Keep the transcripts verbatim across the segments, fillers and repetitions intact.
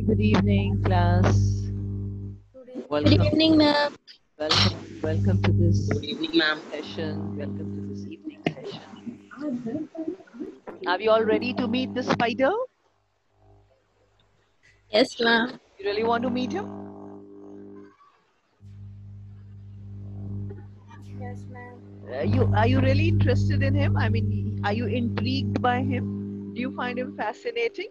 Good evening, class. Good Welcome, evening, ma'am. welcome, welcome to this Good evening, ma'am. session. Welcome to this evening session. Are you all ready to meet the spider? Yes, ma'am. You really want to meet him? Yes, ma'am. Uh, you are you really interested in him? I mean, are you intrigued by him? Do you find him fascinating?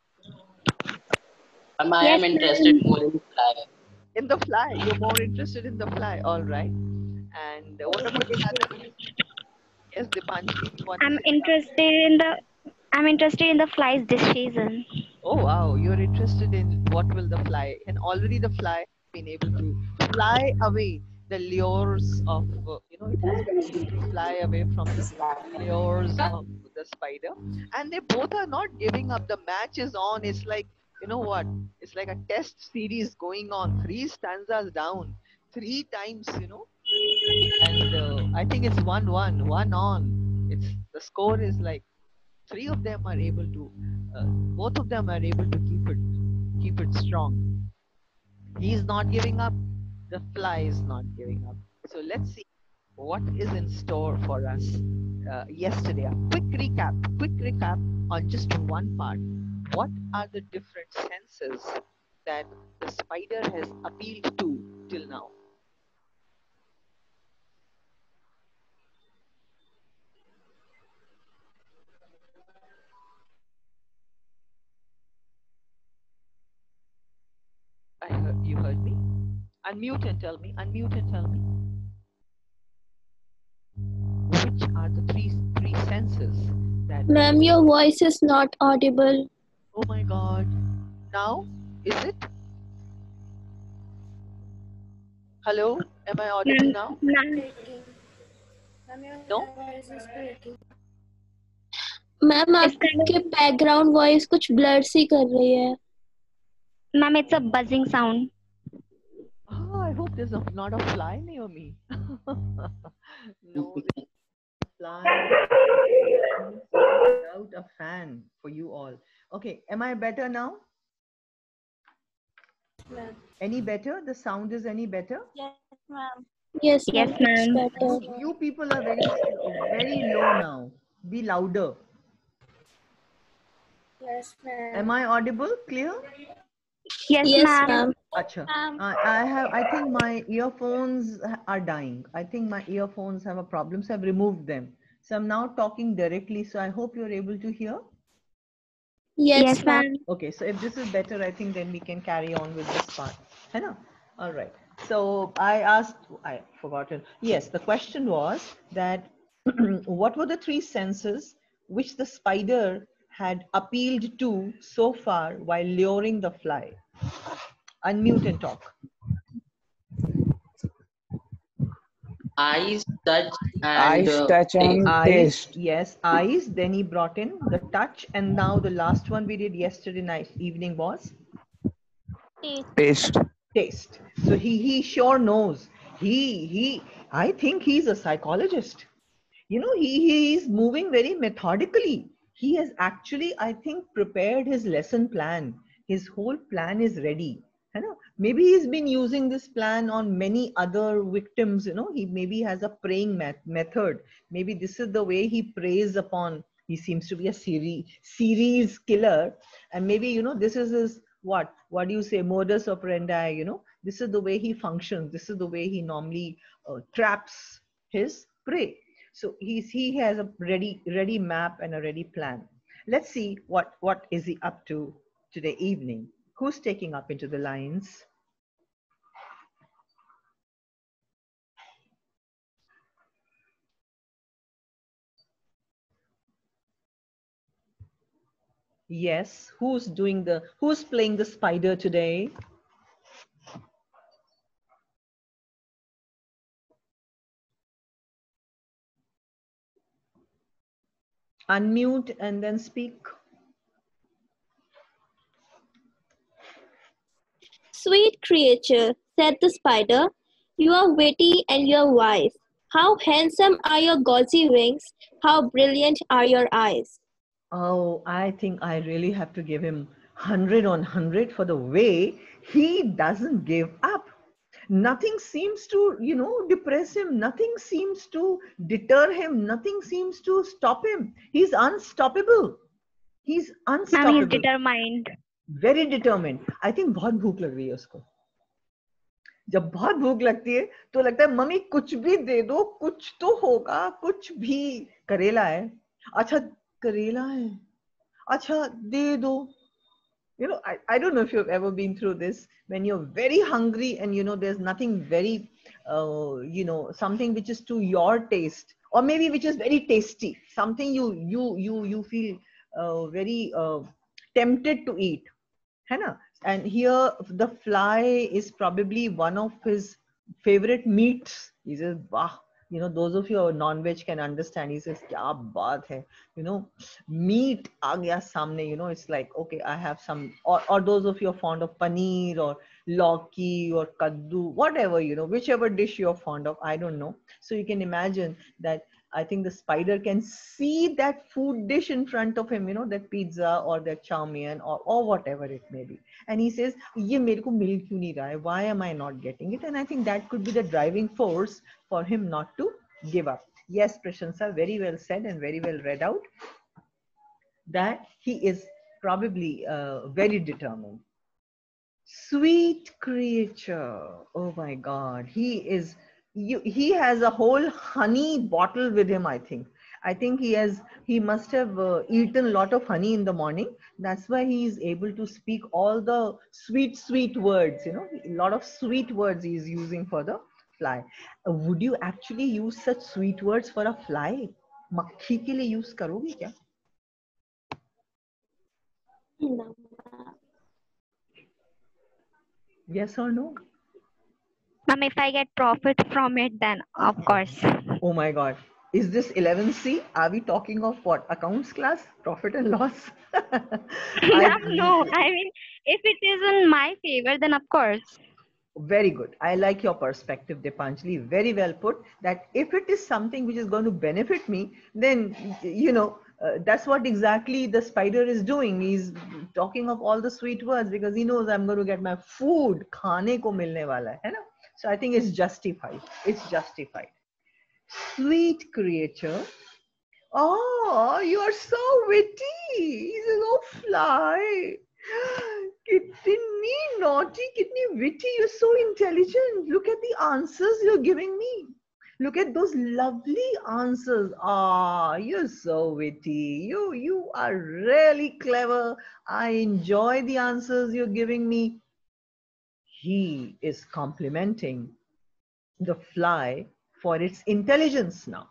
Ma'am, I Yes, am interested ma'am. more in fly. In the fly, you're more interested in the fly. All right. And uh, what about the other? Yes, Dipanjali, you want to I'm say something? interested in the I'm interested in the flies this season. Oh wow, you're interested in what will the fly, and already the fly has been able to fly away the lures of, uh, you know, it has been able to fly away from the lures of the spider, and they both are not giving up. The match is on. It's like, you know what? It's like a test series going on. Three stanzas down, three times, you know, and uh, I think it's one one, one on. It's the score is like three of them are able to uh, both of them are able to keep it keep it strong. He is not giving up, the fly is not giving up. So let's see what is in store for us uh, yesterday. A quick recap quick recap on just one part. What are the different senses that the spider has appealed to till now? I heard you heard me. Unmute and tell me. Unmute and tell me. Which are the three three senses that? Ma'am, your voice is not audible. Oh my God! Now is it? Hello? Am I audible Ma'am, now? ma'am, No? Ma'am it's kind आपके of background voice कुछ blur सी कर रही है. ma'am, it's a buzzing sound. Oh, I hope there's a, not a fly near me. No, there's a fly. I'm without a fan for you all. Okay, am I better now? Any better? The sound is any better? Yes, Yes, ma'am. It's ma'am. better. You, you people are very very low now. Be louder. Yes, Am I audible? Clear? Yes, Yes, ma'am. ma'am. Acha. I, I have. I think my earphones are dying. I think my earphones have a problem, so I've removed them. So I'm now talking directly. So I hope you're able to hear. Yes, Yes, ma'am. ma'am. Okay. So if this is better, I think then we can carry on with this part. Hello. All right. So I asked. I forgotten. Yes. The question was that what were the three senses which the spider had appealed to so far while luring the fly? Unmute and talk. Eyes, touch, and Eyes, uh, touch, taste. and Eyes, taste. yes, eyes. Then he brought in the touch, and now the last one we did yesterday night evening was Taste. taste. So he he sure knows. He he. I think he's a psychologist. You know, he he is moving very methodically. He has actually, I think, prepared his lesson plan. His whole plan is ready. You know, maybe he's been using this plan on many other victims. You know, he maybe has a preying met- method. Maybe this is the way he preys upon. He seems to be a series series killer, and maybe, you know, this is his what what do you say, modus operandi. You know, this is the way he functions. This is the way he normally uh, traps his prey. So he's he has a ready ready map and a ready plan. Let's see what what is he up to today evening. Who's taking up into the lines? Yes, who's doing the who's playing the spider today? Unmute and then speak. Sweet creature, said the spider, you are witty and you are wise. How handsome are your gauzy wings, how brilliant are your eyes. Oh, I think I really have to give him hundred on hundred for the way he doesn't give up. Nothing seems to, you know, depress him. Nothing seems to deter him. Nothing seems to stop him. He's unstoppable. He's Ma'am, he's unstoppable. determined. Very determined. I think बहुत भूख लग रही है उसको. जब बहुत भूख लगती है तो लगता है मम्मी कुछ भी दे दो, कुछ तो होगा, कुछ भी. करेला है, अच्छा करेला है, अच्छा दे दो. You know, I, I don't know if you've ever been through this, when you're very hungry and you know there's nothing very, uh, you know, something which is to your taste, or maybe which is very tasty, something you you you you feel uh, very uh, tempted to eat, है ना? And here the fly is probably one of his favorite meats. He says, "Wow." You know, those of you who are non-veg can understand. He says, "Kya baat hai?" You know, meat aa gaya samne. You know, it's like, okay, I have some. Or, or those of you are fond of paneer or lauki or kaddu, whatever, you know, whichever dish you're fond of. I don't know. So you can imagine that. I think the spider can see that food dish in front of him, you know, that pizza or that chow mein or, or whatever it may be. And he says, "Ye mere ko mil kyun nahi raha hai? Why am I not getting it?" And I think that could be the driving force for him not to give up. Yes, Prashansa, very well said and very well read out, that he is probably uh, very determined. Sweet creature. Oh my God. He is, you, he has a whole honey bottle with him, I think. I think he has, he must have uh, eaten a lot of honey in the morning. That's why he is able to speak all the sweet, sweet words, you know, a lot of sweet words he is using for the fly. Uh, would you actually use such sweet words for a fly? Makhi ke liye use karoge kya? No. Yes or no? Ma'am, if I get profit from it, then of course. Oh my God. Is this eleven C? Are we talking of what? Accounts class? Profit and loss? Ma'am, no. I mean, if it is in my favor, then of course. Very good. I like your perspective, Deepanjali. Very well put. That if it is something which is going to benefit me, then, you know, uh, that's what exactly the spider is doing. He's talking of all the sweet words because he knows I'm going to get my food. Khane ko milne wala hai, hai na? So I think it's justified. It's justified. Sweet creature. Oh, you are so witty. He says, "Oh, fly. Kitni naughty, kitni witty. You're so intelligent. Look at the answers you're giving me. Look at those lovely answers. Ah, you're so witty. You, you are really clever. I enjoy the answers you're giving me." He is complimenting the fly for its intelligence now,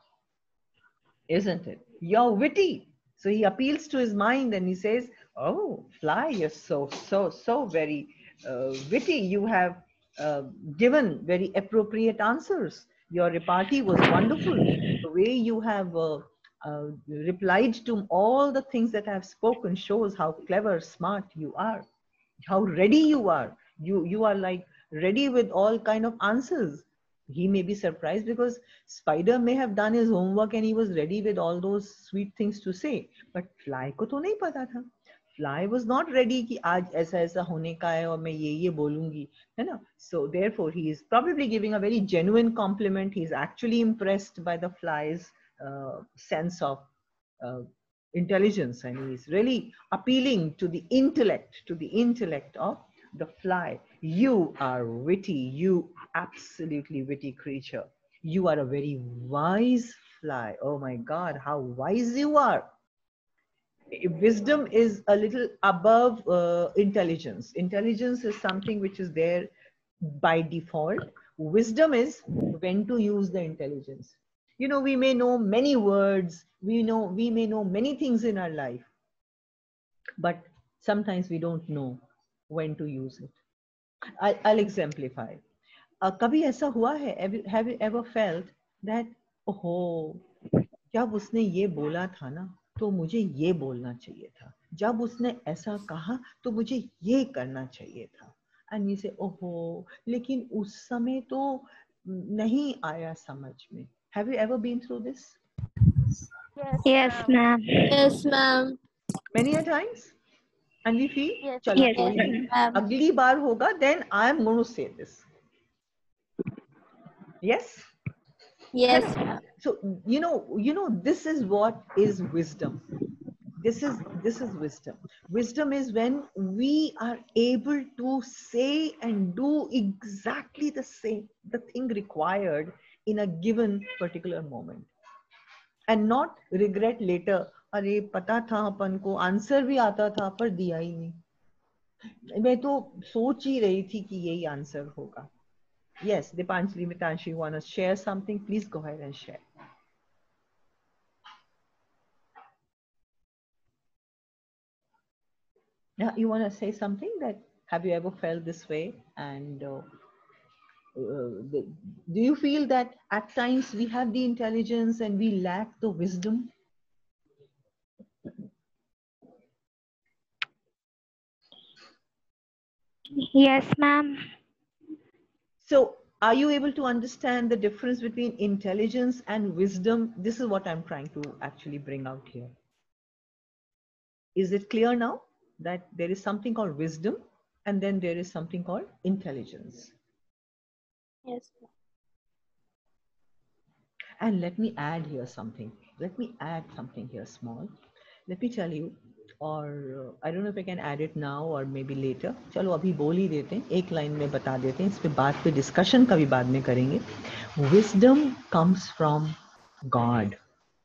isn't it? You're witty. So he appeals to his mind and he says, "Oh, fly, you're so, so, so very uh, witty. You have uh, given very appropriate answers. Your repartee was wonderful. The way you have uh, uh, replied to all the things that I have spoken shows how clever, smart you are, how ready you are. You, you are like ready with all kind of answers." He may be surprised because spider may have done his homework and he was ready with all those sweet things to say, but fly ko to nahi pata tha. Fly was not ready कि आज ऐसा ऐसा होने का है और मैं ये ये बोलूंगी, है ना? So therefore he is probably giving a very genuine compliment. He is actually impressed by the fly's uh, sense of uh, intelligence, and he is really appealing to the intellect, to the intellect of the fly. "You are witty. You absolutely witty creature. You are a very wise fly." Oh my God, how wise you are. Wisdom is a little above uh, intelligence. Intelligence is something which is there by default. Wisdom is when to use the intelligence. You know, we may know many words, we know, we may know many things in our life, but sometimes we don't know when to use it. I'll, I'll exemplify. Uh, कभी ऐसा हुआ है, have you ever felt that, oh, जब उसने ये बोला था ना, तो मुझे ये बोलना चाहिए था. जब उसने ऐसा कहा, तो मुझे ये करना चाहिए था. And you say, oh, लेकिन उस समय तो नहीं आया समझ में. Have you ever been through this? Yes, ma'am. Yes, ma'am. Many a times? And we feel, Yes, चलो Yes, कोई ma'am. नहीं, ma'am. अगली बार होगा, then I am going to say this. Yes. Yes, Correct. ma'am. So you know, you know, this is what is wisdom. This is this is wisdom. Wisdom is when we are able to say and do exactly the same, the thing required in a given particular moment, and not regret later. अरे पता था अपन को, answer भी आता था पर दिया ही नहीं, मैं तो सोच ही रही थी कि यही आंसर होगा. Yes, Dipanjali, Mitanshi, you want to share something? Please go ahead and share. Yeah, you want to say something? That have you ever felt this way? And uh, uh, the, do you feel that at times we have the intelligence and we lack the wisdom? Yes, ma'am. So are you able to understand the difference between intelligence and wisdom? This is what I'm trying to actually bring out here. Is it clear now that there is something called wisdom and then there is something called intelligence? Yes. And let me add here something. Let me add something here small. Let me tell you, or uh, I don't know if I can add it now or maybe later. चलो अभी बोल ही देते हैं, एक line में बता देते हैं, इस पे बात पे डिस्कशन कभी बाद में करेंगे. Wisdom comes from God.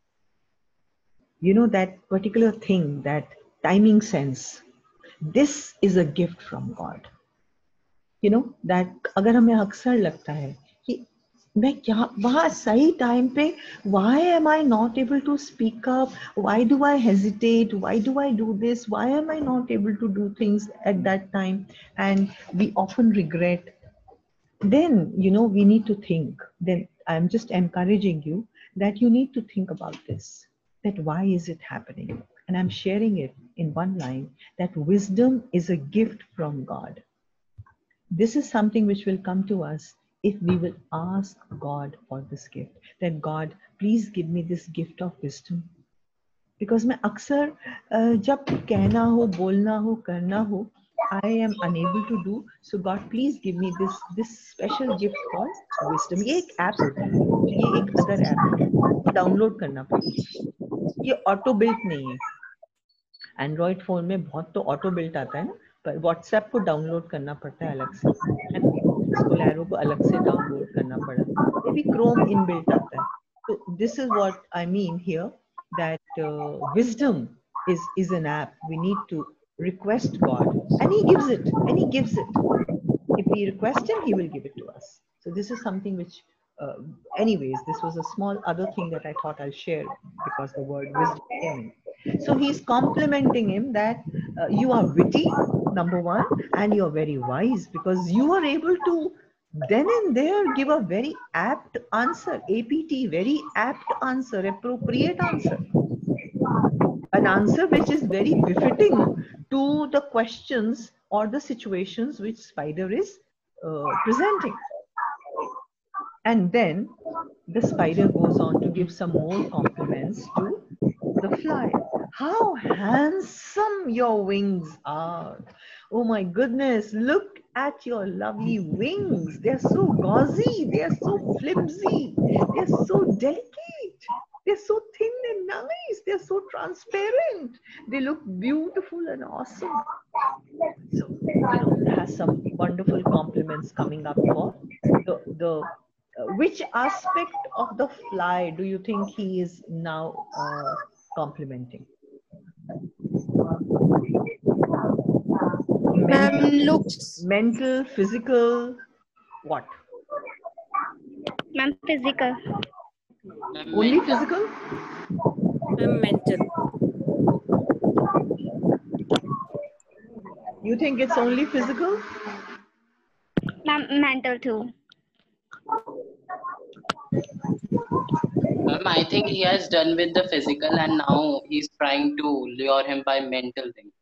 You know that particular thing, that timing sense. This is a gift from God. You know that अगर हमें अक्सर लगता है कि मैं क्या वहाँ सही टाइम पे, why am I not able to speak up? Why do I hesitate? Why do I do this? Why am I not able to do things at that time? And we often regret. Then, you know, we need to think. Then I'm just encouraging you that you need to think about this. That why is it happening? And I'm sharing it in one line, that wisdom is a gift from God. This is something which will come to us if we will ask God for this gift. That God, please give me this gift of wisdom. Because मैं अक्सर जब कहना हो, बोलना हो, करना हो, I am unable to do. So God, please give me this this special gift called wisdom. ये एक ऐप होती है, ये एक अदर ऐप है, वो डाउनलोड करना पड़ेगा. ये ऑटो बिल्ट नहीं है. एंड्रॉइड फोन में बहुत तो ऑटो बिल्ट आता है ना, पर व्हाट्सएप को डाउनलोड करना पड़ता है अलग से, है ना. स्कोलैरो को अलग से डाउनलोड करना पड़ा, ये भी क्रोम इनबिल्ट आता है. तो this is what I mean here, that wisdom is is an app. We need to request God, and He gives it, and He gives it. If we request Him, He will give it to us. So this is something which, uh, anyways, this was a small other thing that I thought I'll share because the word wisdom came in. So he's complimenting him that uh, you are witty, number one, and you're very wise because you are able to then and there give a very apt answer, A P T, very apt answer, appropriate answer. An answer which is very befitting to the questions or the situations which Spider is uh, presenting. And then the spider goes on to give some more compliments to the fly. How handsome your wings are. Oh my goodness, look at your lovely wings. They're so gauzy, they're so flimsy, they're so delicate. They're so thin and nice. They're so transparent. They look beautiful and awesome. So, you know, has some wonderful compliments coming up for the, the uh, which aspect of the fly do you think he is now uh, complimenting? Mental, looks. mental, physical, what? Ma'am, physical. Only physical? Mental. You think it's only physical? Ma'am, mental too. Ma'am, I think he has done with the physical and now he's trying to lure him by mental thing.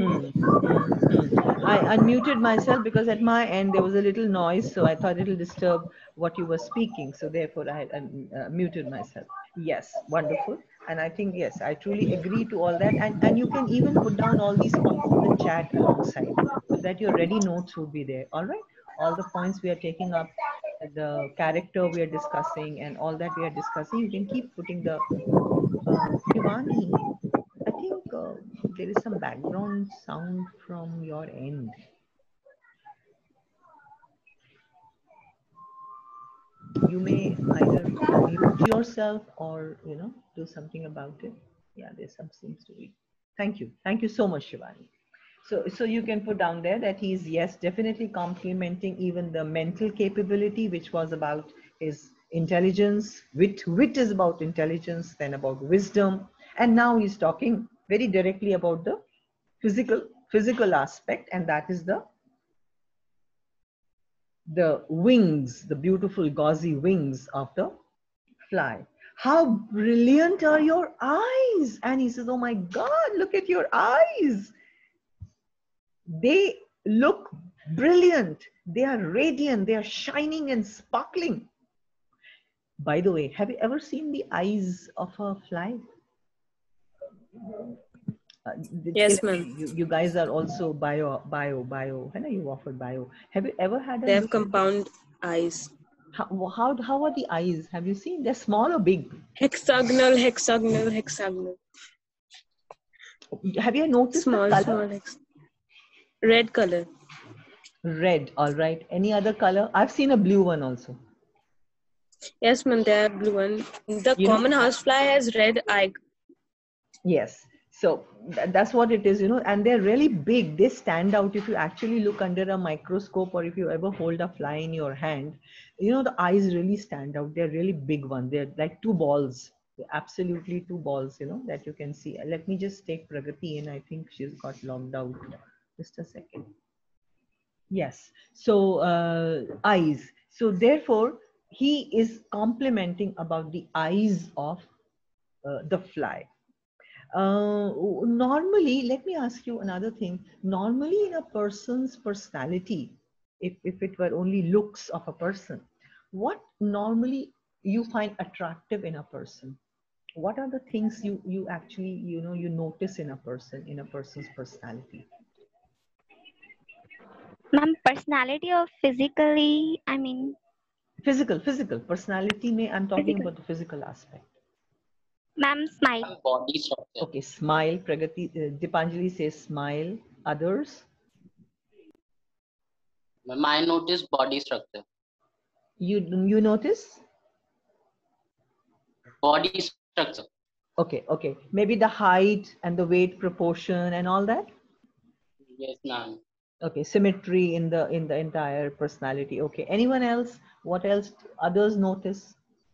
Mm, mm, mm. I unmuted myself because at my end there was a little noise, so I thought it'll disturb what you were speaking. So therefore, I had un- uh, muted myself. Yes, wonderful. And I think, yes, I truly agree to all that. And, and you can even put down all these points in the chat alongside so that your ready notes would be there. All right. All the points we are taking up, the character we are discussing, and all that we are discussing, you can keep putting the uh, Shivani. I think uh, there is some background sound from your end. You may either mute yourself or, you know, do something about it. Yeah, there's some seems to be. Thank you. Thank you so much, Shivani. So, so you can put down there that he's, yes, definitely complementing even the mental capability, which was about his intelligence. Wit, wit is about intelligence, then about wisdom. And now he's talking very directly about the physical, physical aspect, and that is the the wings, the beautiful gauzy wings of the fly. How brilliant are your eyes? And he says, oh my God, look at your eyes. They look brilliant. They are radiant. They are shining and sparkling. By the way, have you ever seen the eyes of a fly? Uh, Yes, ma'am. you, you guys are also bio, bio, bio. I know you offered bio. Have you ever had a They have compound eyes. How, how, how are the eyes? Have you seen? They're small or big? Hexagonal, hexagonal, hexagonal. Have you noticed Small, the color? small. Hex red color. Red, all right. Any other color? I've seen a blue one also. Yes, ma'am, they are blue one. The You common know, housefly has red eye. yes. So th that's what it is, you know, and they're really big. They stand out if you actually look under a microscope or if you ever hold a fly in your hand. You know, the eyes really stand out. They're really big ones. They're like two balls. They're absolutely two balls, you know, that you can see. Let me just take Pragati in. I think she's got logged out. Just a second. Yes. So uh, eyes. So therefore, he is complimenting about the eyes of uh, the fly. Uh, normally, let me ask you another thing. Normally, in a person's personality, if, if it were only looks of a person, what normally you find attractive in a person? What are the things you, you actually, you know, you notice in a person, in a person's personality? Ma'am, personality or physically, I mean, Physical, physical. Personality, may I'm talking physical. about the physical aspect. Ma'am, smile. Body structure. Okay, smile. Pragati, uh, Dipanjali says smile. Others? I notice body structure. You, you notice? Body structure. Okay, okay. Maybe the height and the weight proportion and all that? Yes, ma'am. Okay, symmetry in the in the entire personality. Okay. Anyone else? What else others notice?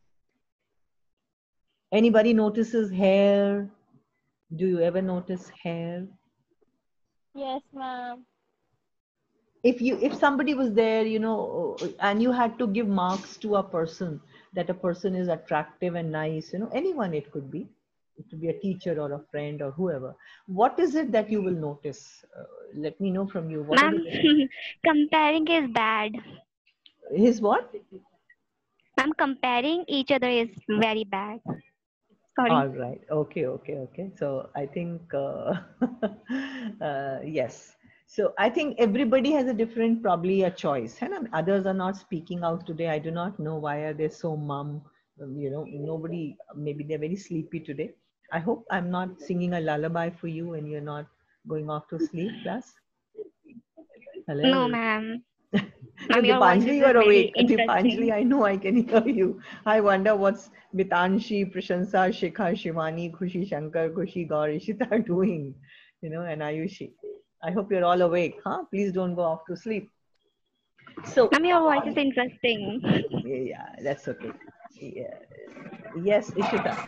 Anybody notices hair? Do you ever notice hair? Yes, ma'am. If you if somebody was there, you know, and you had to give marks to a person, that a person is attractive and nice, you know, anyone it could be. It could be a teacher or a friend or whoever. What is it that you will notice? Uh, let me know from you. What are Ma'am, the comparing is bad. his what? Ma'am, comparing each other is very bad. Sorry. All right. Okay. Okay. Okay. So I think uh, uh, yes. So I think everybody has a different, probably a choice. And others are not speaking out today. I do not know why are they so mum. Um, you know, nobody. Maybe they're very sleepy today. I hope I'm not singing a lullaby for you and you're not going off to sleep, class. Hello. No, ma'am. No, Ma'am, your voice Dipanjali, is you are very awake. interesting. Dipanjali, I know I can hear you. I wonder what's Mitanshi, Prashansa, Shikha, Shivani, Khushi, Shankar, Khushi, Gaur, Ishita are doing, you know, and Ayushi. I hope you're all awake, huh? Please don't go off to sleep. So, Ma'am, your voice is interesting. yeah, that's okay. Yeah. Yes, Ishita.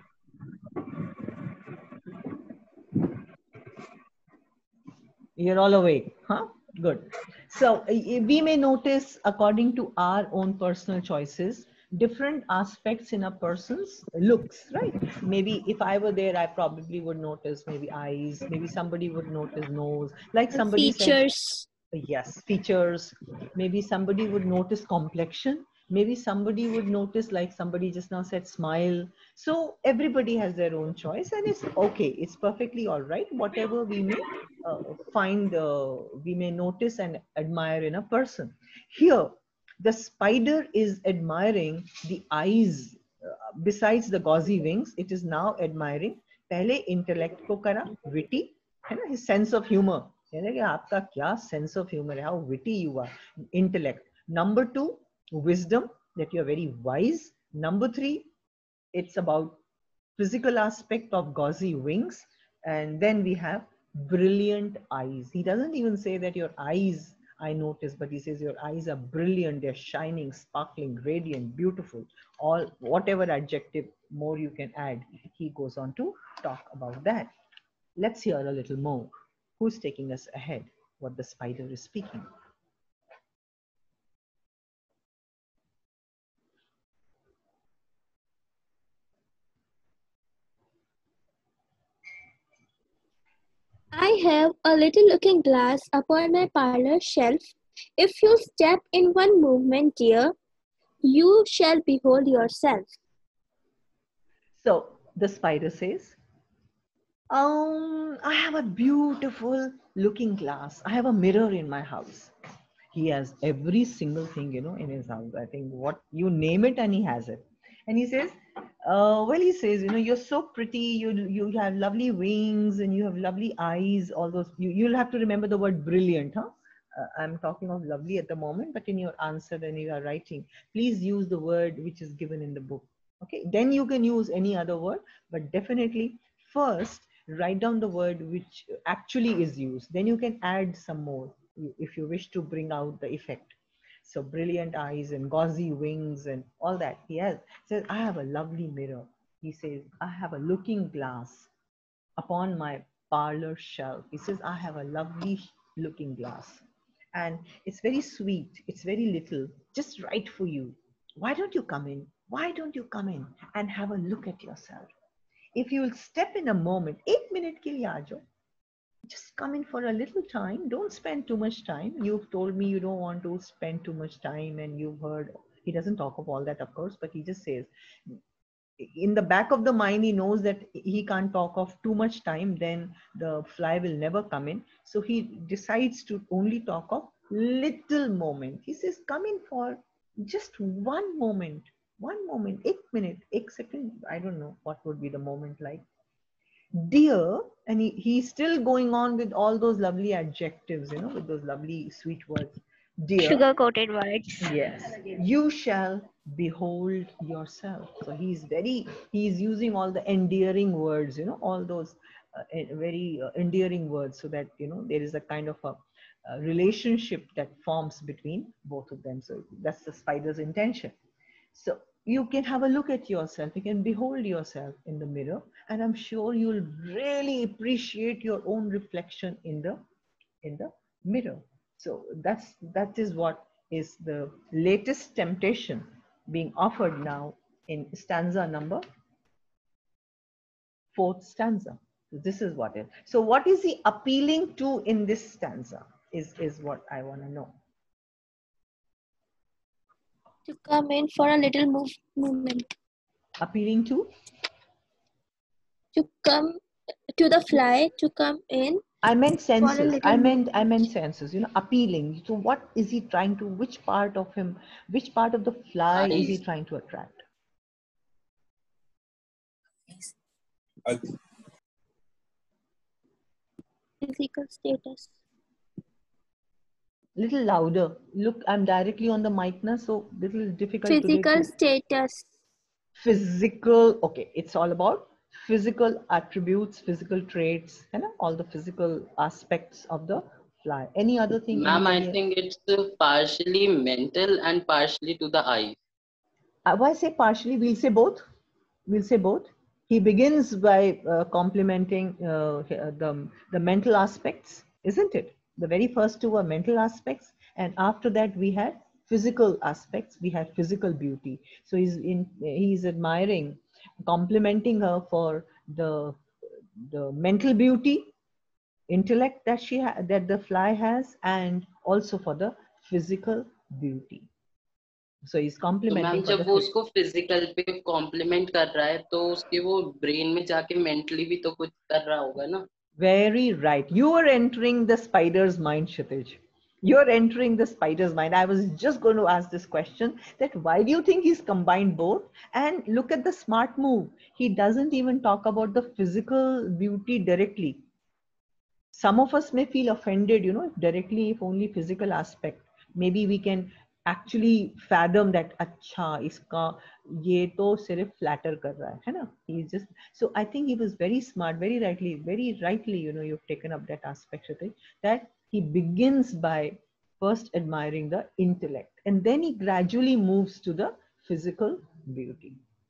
You're all awake, huh? Good. So we may notice, according to our own personal choices, different aspects in a person's looks, right? Maybe if I were there, I probably would notice maybe eyes, maybe somebody would notice nose, like somebody said, Features. yes, features. Maybe somebody would notice complexion. Maybe somebody would notice, like somebody just now said, smile. So everybody has their own choice, and it's okay. It's perfectly all right. Whatever we may uh, find, uh, we may notice and admire in a person. Here, the spider is admiring the eyes. Uh, besides the gauzy wings, it is now admiring पहले intellect को करा, witty, है ना, his sense of humor. यानी कि आपका क्या sense of humor है, how witty you are, intellect. Number two, wisdom, that you are very wise. Number three, it's about physical aspect of gauzy wings. And then we have brilliant eyes. He doesn't even say that your eyes I notice, but he says your eyes are brilliant, they're shining, sparkling, radiant, beautiful, all whatever adjective more you can add. He goes on to talk about that. Let's hear a little more. Who's taking us ahead? What the spider is speaking. I have a little looking glass upon my parlor shelf. If you step in one movement, dear, you shall behold yourself. So the spider says, um, I have a beautiful looking glass. I have a mirror in my house. He has every single thing, you know, in his house. I think what you name it and he has it. And he says, uh, well, he says, you know, you're so pretty. You you have lovely wings and you have lovely eyes. All those, you, you'll have to remember the word brilliant, huh? Uh, I'm talking of lovely at the moment, but in your answer when you are writing, please use the word which is given in the book. Okay, then you can use any other word, but definitely first write down the word which actually is used. Then you can add some more if you wish to bring out the effect. So brilliant eyes and gauzy wings and all that. He has says, I have a lovely mirror. He says, I have a looking glass upon my parlor shelf. He says, I have a lovely looking glass. And it's very sweet. It's very little, just right for you. Why don't you come in? Why don't you come in and have a look at yourself? If you will step in a moment, eight minute ke liye aa jao. Just come in for a little time. Don't spend too much time. You've told me you don't want to spend too much time, and you've heard, he doesn't talk of all that, of course, but he just says, in the back of the mind, he knows that he can't talk of too much time, then the fly will never come in. So he decides to only talk of little moment. He says, come in for just one moment, one moment, eight minute, eight second. I don't know what would be the moment like. Dear, and he, he's still going on with all those lovely adjectives, you know, with those lovely sweet words. Dear, Sugar coated words. yes, you shall behold yourself. So he's very, he's using all the endearing words, you know, all those uh, very uh, endearing words, so that, you know, there is a kind of a, a relationship that forms between both of them. So that's the spider's intention. So you can have a look at yourself, you can behold yourself in the mirror, and I'm sure you'll really appreciate your own reflection in the in the mirror. So that's that is what is the latest temptation being offered now in stanza number fourth stanza. So this is what it. So what is he appealing to in this stanza is is what I want to know. To come in for a little move, movement. Appealing to? To come, to the fly, to come in. I meant senses. I meant I meant senses. You know, appealing. So what is he trying to? Which part of him? Which part of the fly Eyes. is he trying to attract? Physical status. Little louder. Look, I'm directly on the mic now, so little difficult. Physical to status. Physical. Okay, it's all about physical attributes, physical traits, and all the physical aspects of the fly. Any other thing? Ma'am, I anybody- think it's uh, partially mental and partially to the eyes. Uh, why say partially? We'll say both. We'll say both. He begins by uh, complimenting uh, the, the mental aspects, isn't it? The very first two are mental aspects. And after that, we had physical aspects, we have physical beauty. So he's in, he's admiring, complimenting her for the, the mental beauty, intellect that she ha that the fly has, and also for the physical beauty. So he's तो complimenting ma'am for जब the वो उसको physical पे complement कर रहा है तो उसके वो ब्रेन में जाके मेंटली भी तो कुछ कर रहा होगा ना. Very right. You are entering the spider's mind, Kshitij. You're entering the spider's mind. I was just going to ask this question, that why do you think he's combined both? And look at the smart move. He doesn't even talk about the physical beauty directly. Some of us may feel offended, you know, if directly, if only physical aspect. Maybe we can actually fathom that, acha, iska ye to sirf flatter kar raha hai, hai na? He's just, so I think he was very smart, very rightly, very rightly, you know, you've taken up that aspect, Kshitij, that he begins by first admiring the intellect, and then he gradually moves to the physical beauty.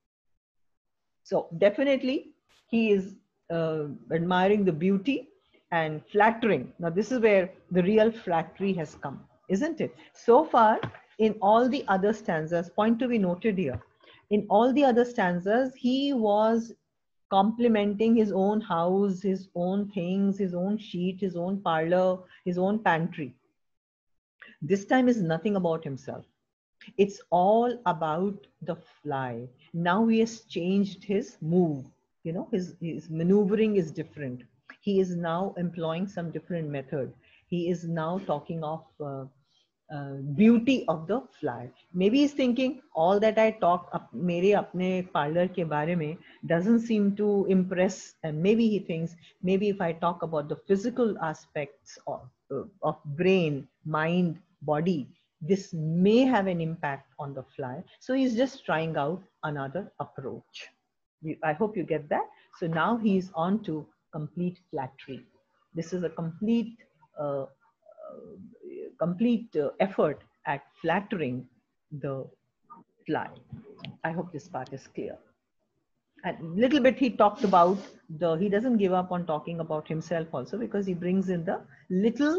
So definitely he is uh, admiring the beauty and flattering. Now this is where the real flattery has come, isn't it? So far in all the other stanzas, point to be noted here, in all the other stanzas, he was complimenting his own house, his own things, his own sheet, his own parlor, his own pantry. This time is nothing about himself. It's all about the fly. Now he has changed his move. You know, his, his maneuvering is different. He is now employing some different method. He is now talking of uh, uh, beauty of the fly. Maybe he's thinking all that I talk up, mere apne parlor ke bare mein doesn't seem to impress. And maybe he thinks, maybe if I talk about the physical aspects of, uh, of brain, mind, body, this may have an impact on the fly. So he's just trying out another approach. I hope you get that. So now he's on to complete flattery. This is a complete, uh, uh, complete uh, effort at flattering the fly. I hope this part is clear. And a little bit he talked about the, he doesn't give up on talking about himself also, because he brings in the little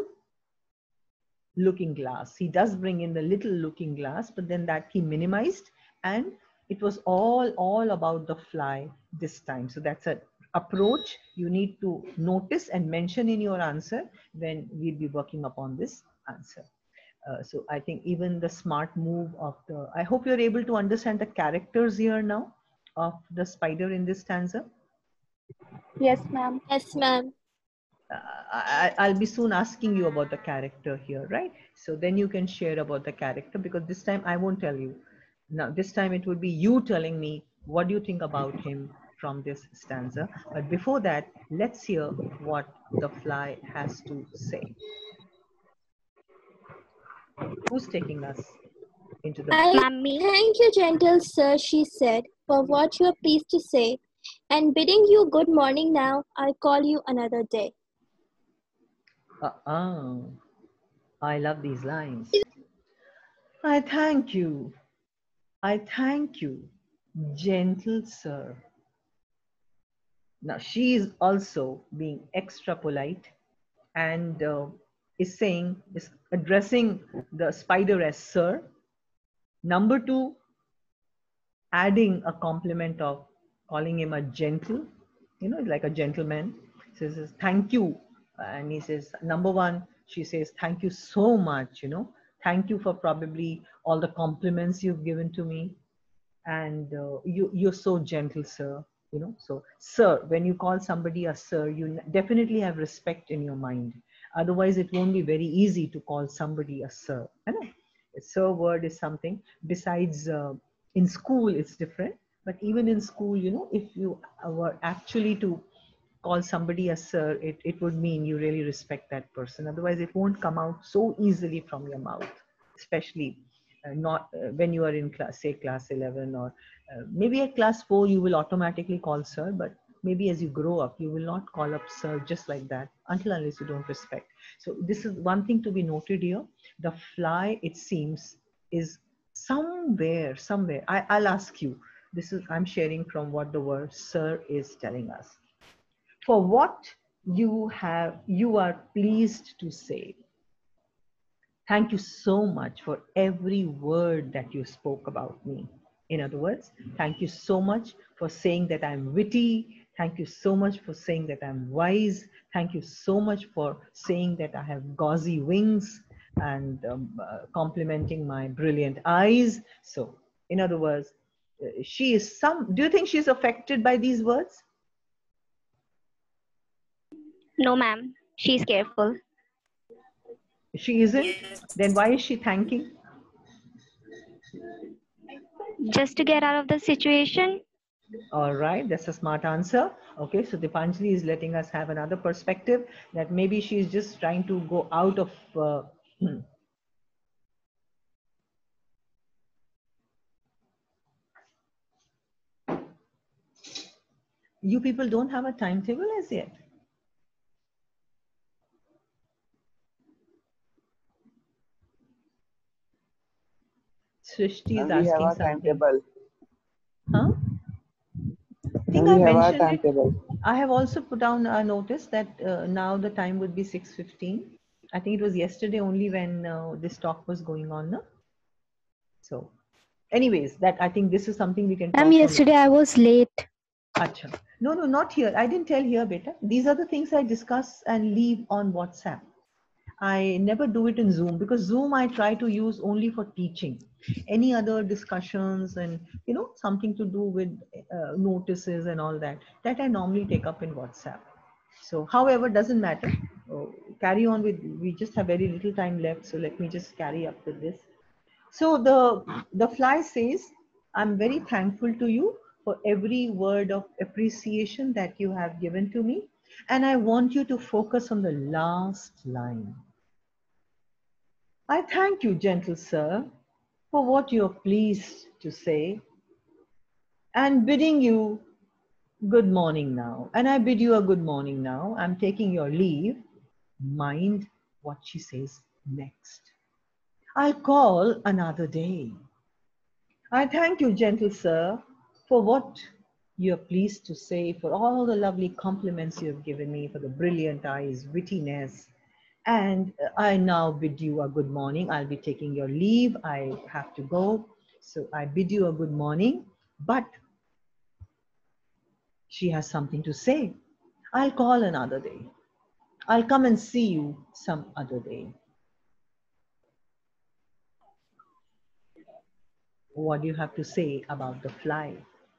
looking glass. He does bring in the little looking glass, but then that he minimized, and it was all, all about the fly this time. So that's an approach you need to notice and mention in your answer when we'll be working upon this answer. Uh, so I think even the smart move of the, I hope you're able to understand the characters here now of the spider in this stanza. Yes, ma'am. Yes, ma'am. Uh, I, I'll be soon asking you about the character here, right? So then you can share about the character, because this time I won't tell you. Now, this time it would be you telling me what do you think about him from this stanza. But before that, let's hear what the fly has to say. Who's taking us into the... I Mummy. thank you, gentle sir, she said, for what you are pleased to say. And bidding you good morning now, I'll call you another day. Uh-uh. I love these lines. I thank you. I thank you, gentle sir. Now she is also being extra polite and uh, is saying, is addressing the spider as sir. Number two, adding a compliment of calling him a gentle, you know, like a gentleman. She says, thank you. And he says, number one, she says, thank you so much, you know, thank you for probably all the compliments you've given to me. And uh, you, you're so gentle, sir. You know, so sir, when you call somebody a sir, you definitely have respect in your mind. Otherwise, it won't be very easy to call somebody a sir. I know. A sir word is something besides uh, in school, it's different. But even in school, you know, if you were actually to call somebody a sir, it, it would mean you really respect that person. Otherwise, it won't come out so easily from your mouth, especially uh, not uh, when you are in class, say class eleven, or uh, maybe at class four, you will automatically call sir, but maybe as you grow up, you will not call up sir just like that until unless you don't respect. So this is one thing to be noted here. The fly, it seems, is somewhere, somewhere. I, I'll ask you, this is, I'm sharing from what the word sir is telling us. For what you have, you are pleased to say. Thank you so much for every word that you spoke about me. In other words, thank you so much for saying that I'm witty. Thank you so much for saying that I'm wise. Thank you so much for saying that I have gauzy wings and um, uh, complimenting my brilliant eyes. So, in other words, uh, she is some. Do you think she's affected by these words? No, ma'am. She's careful. She isn't? Then why is she thanking? Just to get out of the situation. All right, that's a smart answer. Okay, so Dipanjali is letting us have another perspective that maybe she's just trying to go out of. Uh, hmm. You people don't have a timetable as yet. Srishti is And we have asking a something. timetable. Huh? I think And I we have a mentioned it. timetable. I have also put down a notice that uh, now the time would be six fifteen. I think it was yesterday only when uh, this talk was going on. No? So, anyways, that I think this is something we can talk Ma'am, on. yesterday I was late. Acha. No, no, not here. I didn't tell here, beta. These are the things I discuss and leave on WhatsApp. I never do it in Zoom because Zoom I try to use only for teaching. Any other discussions and, you know, something to do with uh, notices and all that, that I normally take up in WhatsApp. So, however, doesn't matter. Oh, carry on with, we just have very little time left. So let me just carry up with this. So the, the fly says, I'm very thankful to you for every word of appreciation that you have given to me. And I want you to focus on the last line. I thank you, gentle sir, for what you are pleased to say and bidding you good morning now. And I bid you a good morning now. I'm taking your leave. Mind what she says next. I'll call another day. I thank you, gentle sir, for what you are pleased to say, for all the lovely compliments you have given me, for the brilliant eyes, wittiness. And I now bid you a good morning. I'll be taking your leave. I have to go. So I bid you a good morning. But she has something to say. I'll call another day. I'll come and see you some other day. What do you have to say about the fly?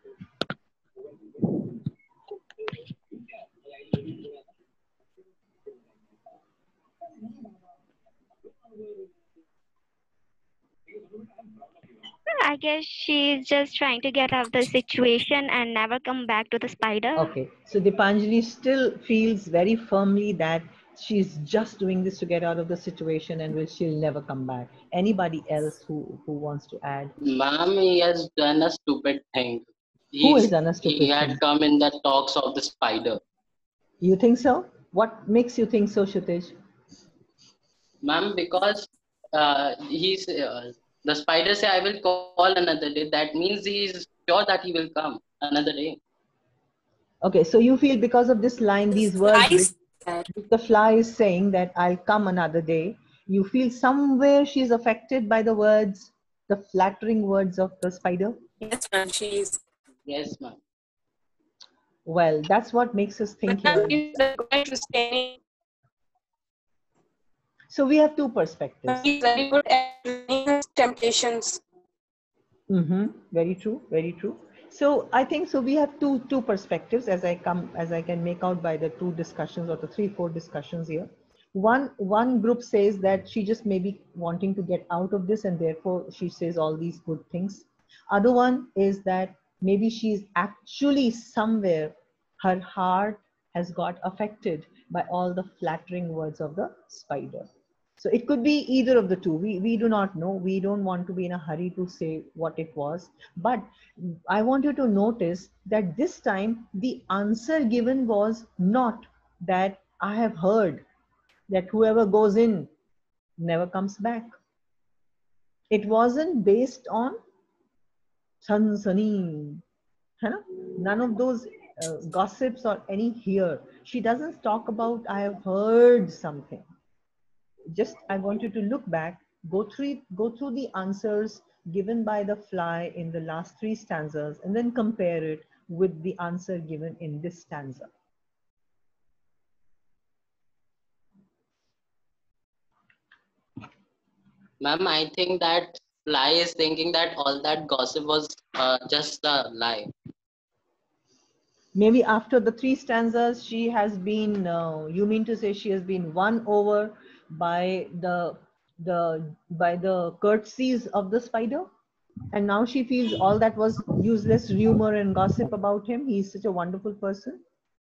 I guess she's just trying to get out of the situation and never come back to the spider. Okay, so Dipanjali still feels very firmly that she's just doing this to get out of the situation and will she'll never come back. Anybody else who, who wants to add? Ma'am, he has done a stupid thing. Who has He's, done a stupid he had thing? come in the talks of the spider. You think so? What makes you think so, Shutej? Ma'am, because uh, he's uh, the spider say I will call another day. That means he is sure that he will come another day. Okay, so you feel because of this line, these words, which, which the fly is saying that I'll come another day, you feel somewhere she's affected by the words, the flattering words of the spider? Yes, ma'am, she is. Yes, ma'am. Well, that's what makes us think Ma'am, here. she's going to stay. So we have two perspectives. She's very good at denying temptations. Mm-hmm. Very true. Very true. So I think so. We have two two perspectives as I come as I can make out by the two discussions or the three four discussions here. One one group says that she just may be wanting to get out of this and therefore she says all these good things. Other one is that maybe she's actually somewhere her heart has got affected by all the flattering words of the spider. So it could be either of the two. We, we do not know. We don't want to be in a hurry to say what it was. But I want you to notice that this time the answer given was not that I have heard that whoever goes in never comes back. It wasn't based on sansani. None of those uh, gossips or any here. She doesn't talk about I have heard something. just, I want you to look back, go through, go through the answers given by the fly in the last three stanzas, and then compare it with the answer given in this stanza. Ma'am, I think that fly is thinking that all that gossip was uh, just a lie. Maybe after the three stanzas, she has been, uh, you mean to say she has been won over by the, the, by the courtesies of the spider? And now she feels all that was useless rumor and gossip about him. He's such a wonderful person.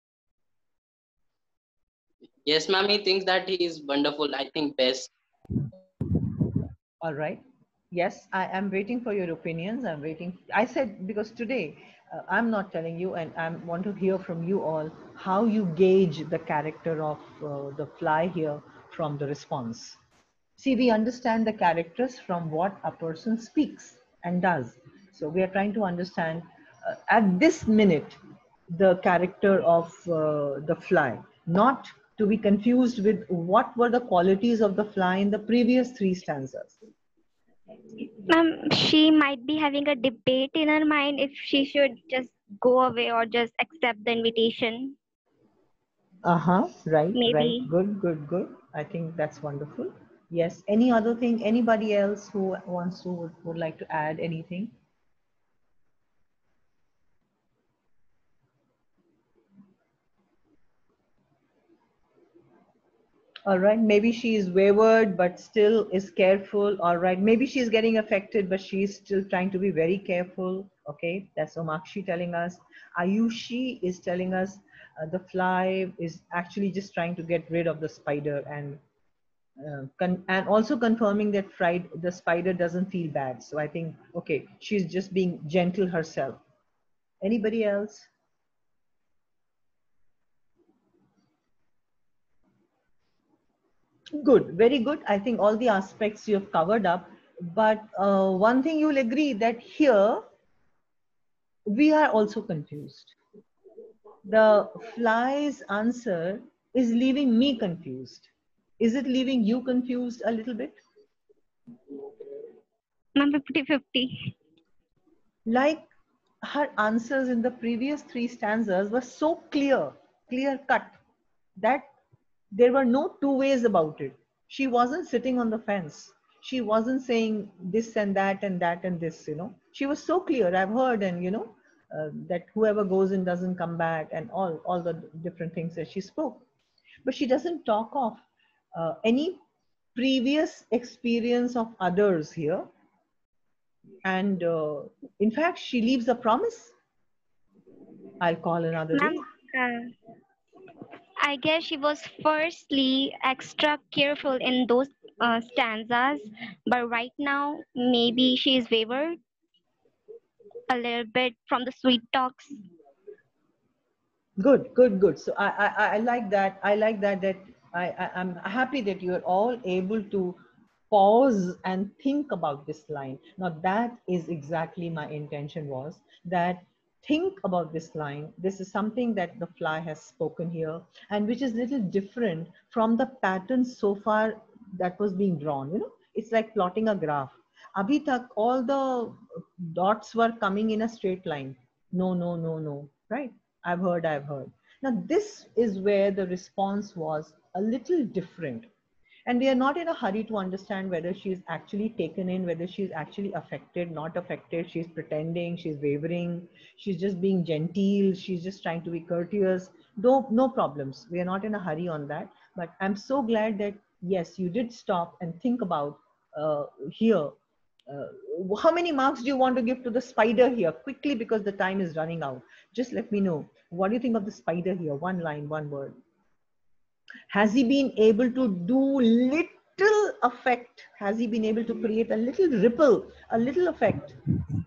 Yes, ma'am, he thinks that he is wonderful. I think best. All right. Yes, I am waiting for your opinions. I'm waiting. I said, because today uh, I'm not telling you, and I want to hear from you all how you gauge the character of uh, the fly here from the response. See, we understand the characters from what a person speaks and does. So we are trying to understand uh, at this minute the character of uh, the fly, not to be confused with what were the qualities of the fly in the previous three stanzas. Ma'am, she might be having a debate in her mind if she should just go away or just accept the invitation. Uh-huh, right, Maybe. right. Good, good, good. I think that's wonderful. Yes. Any other thing? Anybody else who wants to, would, would like to add anything? All right. Maybe she is wayward, but still is careful. All right. Maybe she's getting affected, but she's still trying to be very careful. Okay. That's Omakshi telling us. Ayushi is telling us uh, the fly is actually just trying to get rid of the spider, and uh, con and also confirming that fried, the spider doesn't feel bad. So I think, okay, she's just being gentle herself. Anybody else? Good, very good. I think all the aspects you have covered up. But uh, one thing you'll agree that here we are also confused. The fly's answer is leaving me confused. Is it leaving you confused a little bit? Ma'am, fifty fifty. Like her answers in the previous three stanzas were so clear, clear cut, that there were no two ways about it. She wasn't sitting on the fence. She wasn't saying this and that and that and this, you know. She was so clear. I've heard, and you know, uh, that whoever goes in doesn't come back, and all, all the different things that she spoke. But she doesn't talk of uh, any previous experience of others here. And uh, in fact, she leaves a promise. I'll call another day. Ma'am, uh, I guess she was firstly extra careful in those uh, stanzas, but right now maybe she is wavered a little bit from the sweet talks. Good, good, good. So I, I, I like that. I like that. That I, I, I'm happy that you are all able to pause and think about this line. Now that is exactly my intention was that think about this line. This is something that the fly has spoken here, and which is little different from the pattern so far that was being drawn. You know, it's like plotting a graph. Abhi tak, all the dots were coming in a straight line. No, no, no, no. Right? I've heard, I've heard. Now, this is where the response was a little different. And we are not in a hurry to understand whether she's actually taken in, whether she's actually affected, not affected. She's pretending, she's wavering, she's just being genteel, she's just trying to be courteous. No, no problems. We are not in a hurry on that. But I'm so glad that, yes, you did stop and think about uh, here. Uh, how many marks do you want to give to the spider here? Quickly, because the time is running out. Just let me know. What do you think of the spider here? One line, one word. Has he been able to do little effect? Has he been able to create a little ripple, a little effect?